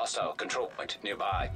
Hostile control point nearby.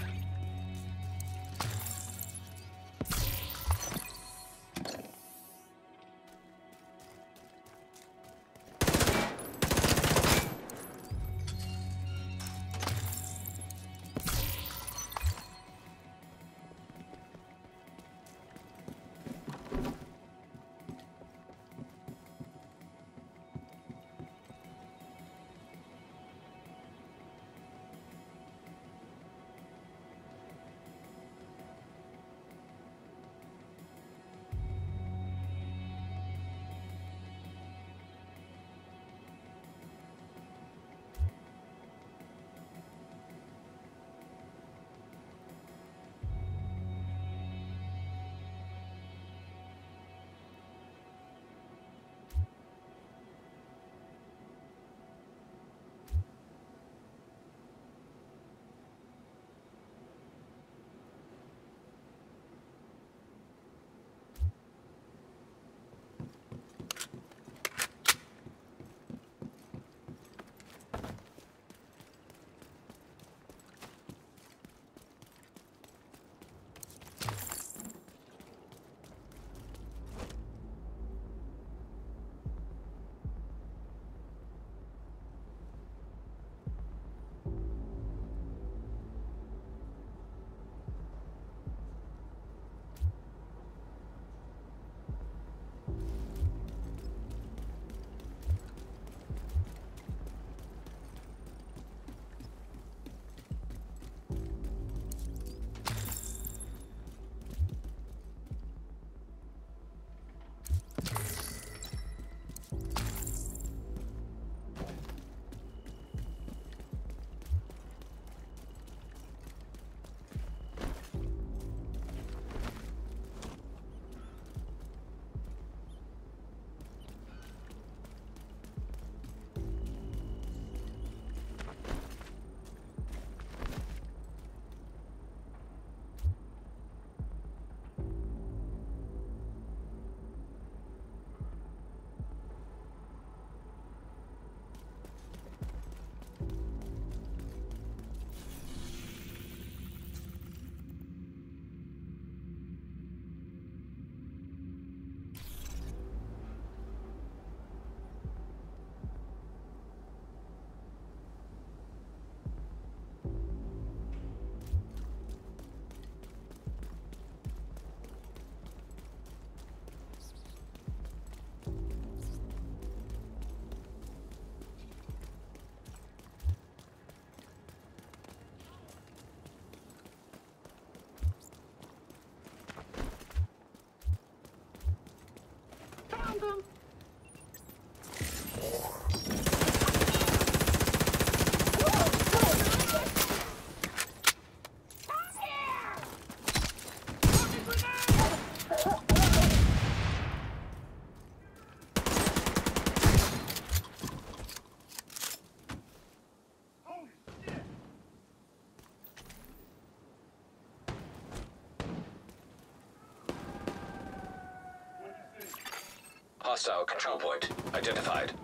Hostile control point identified.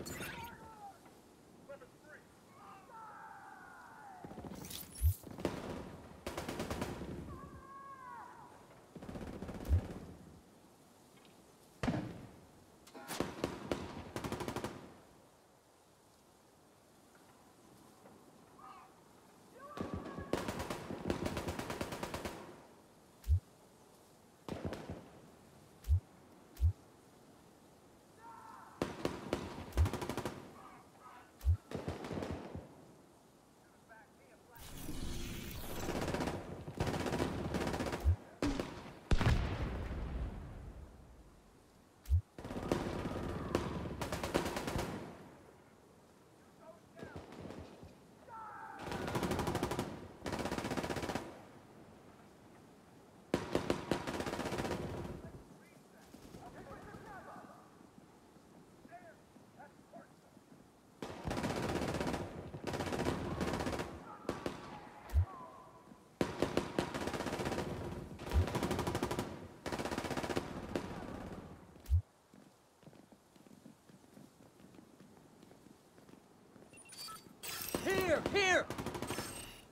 Here!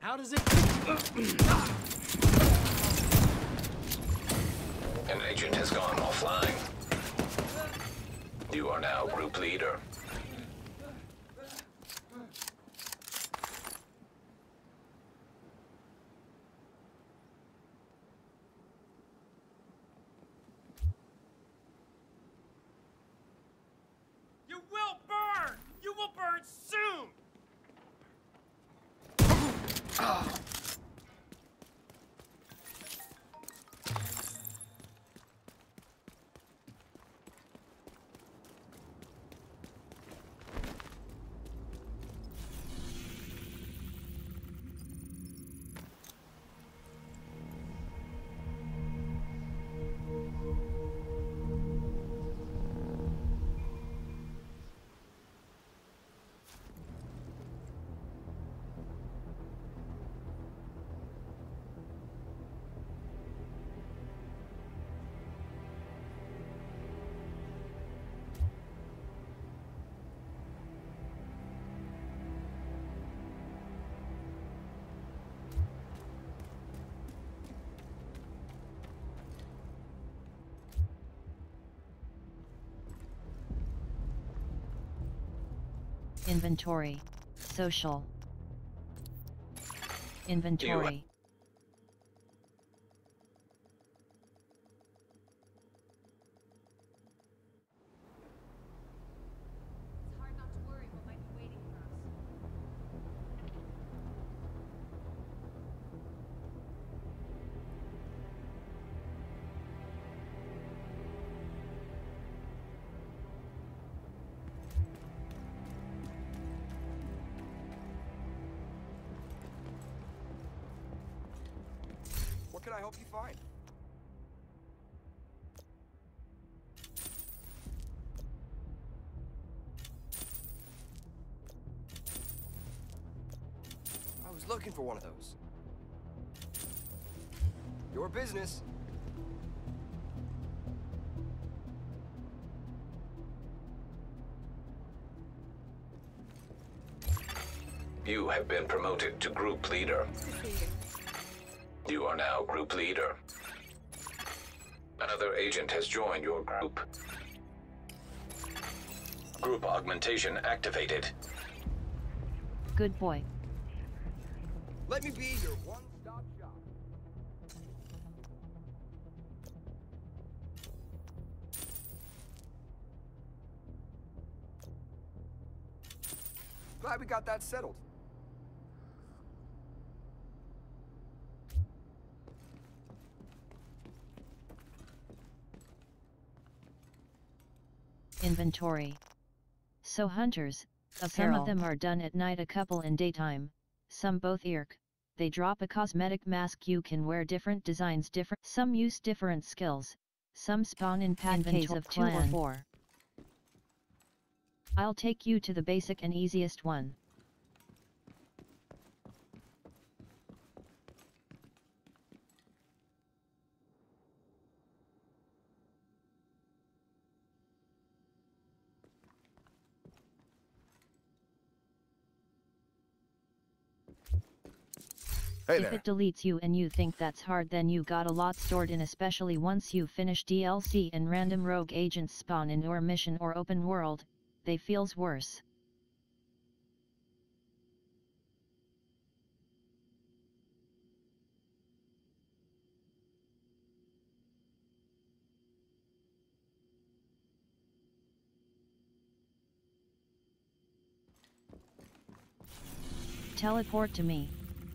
How does it... An agent has gone offline. You are now group leader. You will burn! You will burn soon! Inventory. Social. Inventory. It's hard not to worry what might be waiting for us. What can I help you find? I was looking for one of those. Your business. You have been promoted to group leader. You are now group leader. Another agent has joined your group. Group augmentation activated. Good boy. Let me be your one-stop shop. Glad we got that settled. Inventory. So hunters, some Apparel. of them are done at night, a couple in daytime, some both irk. They drop a cosmetic mask, you can wear different designs, some use different skills, some spawn in pancakes of 2 or 4. I'll take you to the basic and easiest one. Hey If there. it deletes you and you think that's hard, then you got a lot stored in, especially once you finish DLC and random rogue agents spawn in your mission or open world, they feels worse. Teleport to me.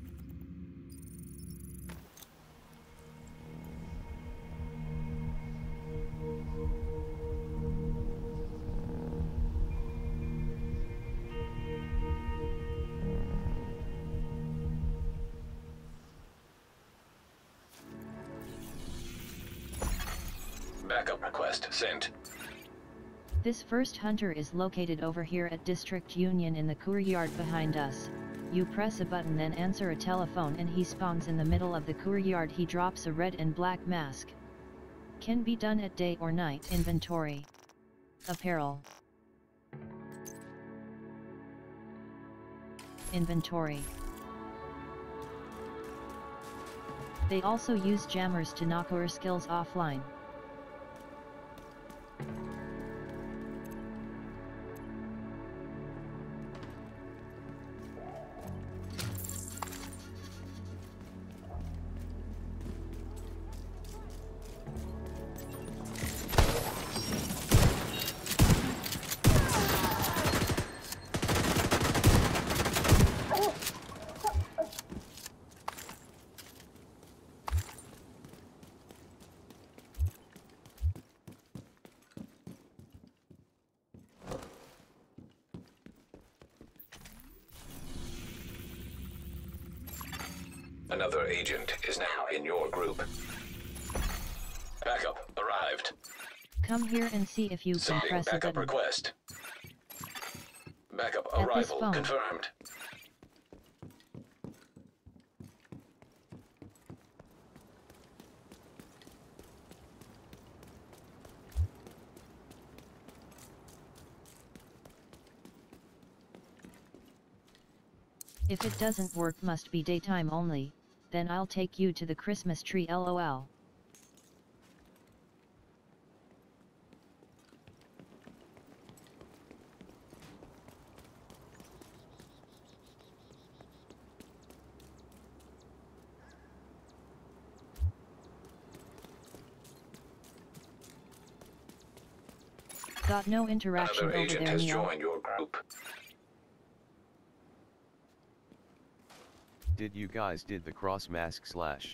Backup request sent. This first hunter is located over here at District Union in the courtyard behind us. You press a button, then answer a telephone, and he spawns in the middle of the courtyard. He drops a red and black mask. Can be done at day or night. Inventory. Apparel. Inventory. They also use jammers to knock our skills offline. Another agent is now in your group. Backup arrived. Come here and see if you can Sending press a backup button. request. Backup At this arrival phone. confirmed. If it doesn't work, must be daytime only, then I'll take you to the Christmas tree LOL. Got no interaction Another over agent there, has Neil. joined your group. Did you guys did the cross mask slash?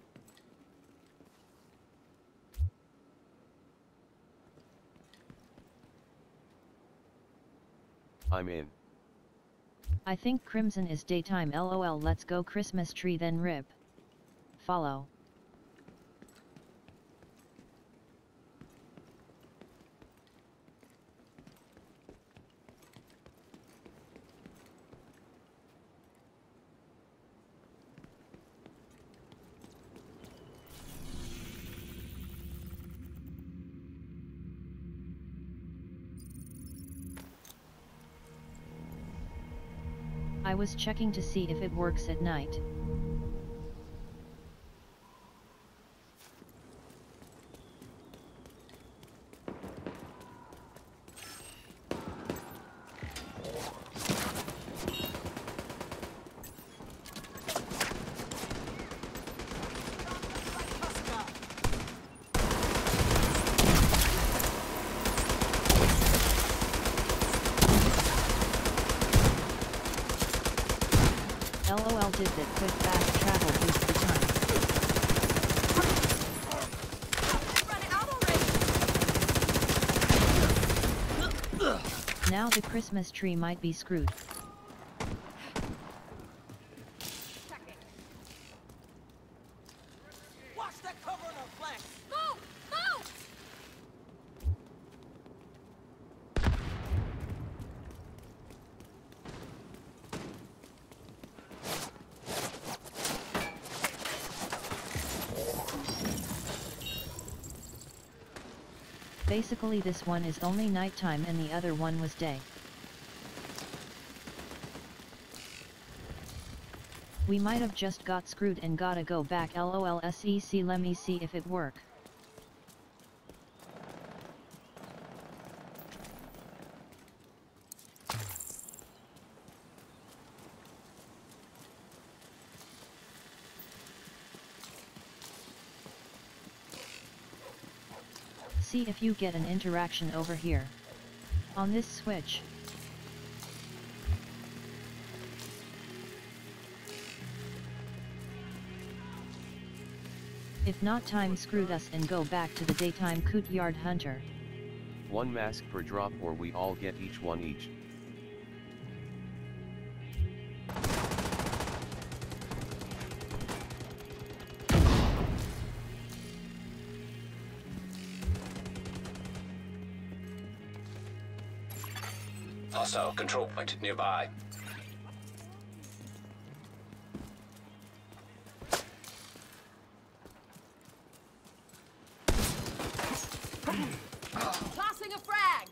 I'm in. I think Crimson is daytime LOL. Let's go Christmas tree then rip. Follow. I was checking to see if it works at night. LOL did that quick fast travel boost the time. Run it out already! Now the Christmas tree might be screwed. Checking. Watch that cover on our flanks! Move! Move! Basically this one is only nighttime and the other one was day. We might have just got screwed and gotta go back LOL SEC. Let me see if it work. See if you get an interaction over here. On this switch. If not, time screwed us and go back to the daytime coot yard hunter. One mask per drop or we all get each one each. Hostile control point nearby. Tossing a frag!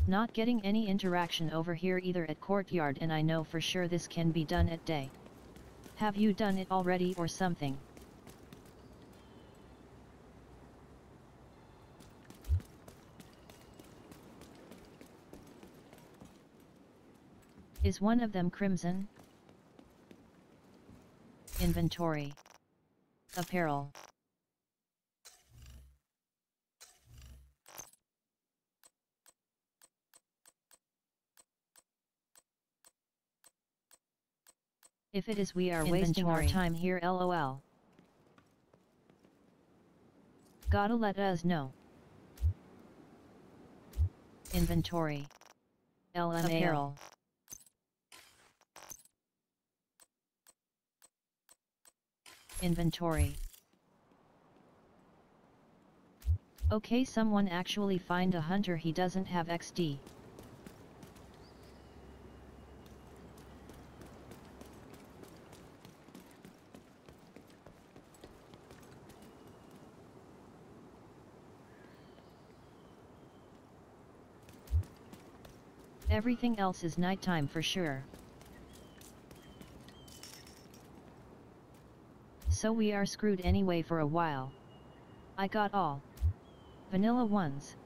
Not getting any interaction over here either at courtyard, and I know for sure this can be done at day. Have you done it already or something? Is one of them Crimson? Inventory. Apparel. If it is, we are wasting our time here, lol. Gotta let us know. Inventory. LMAO. Apparel. Inventory. Okay, someone actually find a hunter, he doesn't have XD. Everything else is nighttime for sure. So we are screwed anyway for a while. I got all vanilla ones.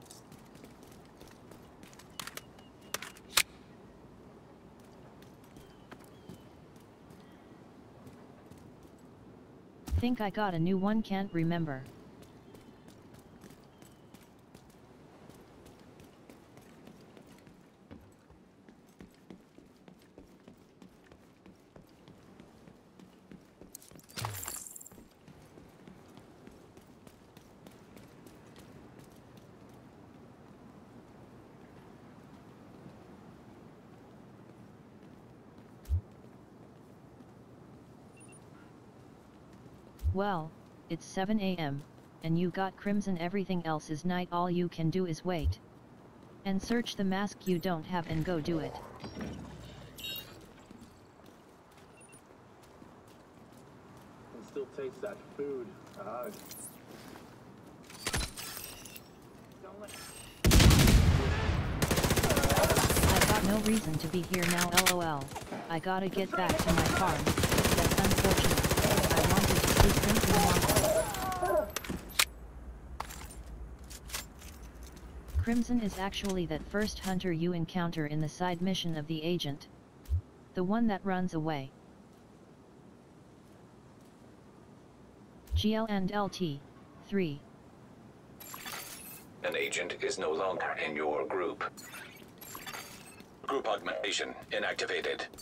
Think I got a new one, can't remember. Well, it's 7 AM, and you got Crimson, everything else is night, all you can do is wait. And search the mask you don't have and go do it. Can still taste that food. I've got no reason to be here now, lol. I gotta get back to my farm. That's unfortunate. I wanted to see Crimson Waffle. Crimson is actually that first hunter you encounter in the side mission of the agent. The one that runs away. GL and LT, 3. An agent is no longer in your group. Group augmentation inactivated.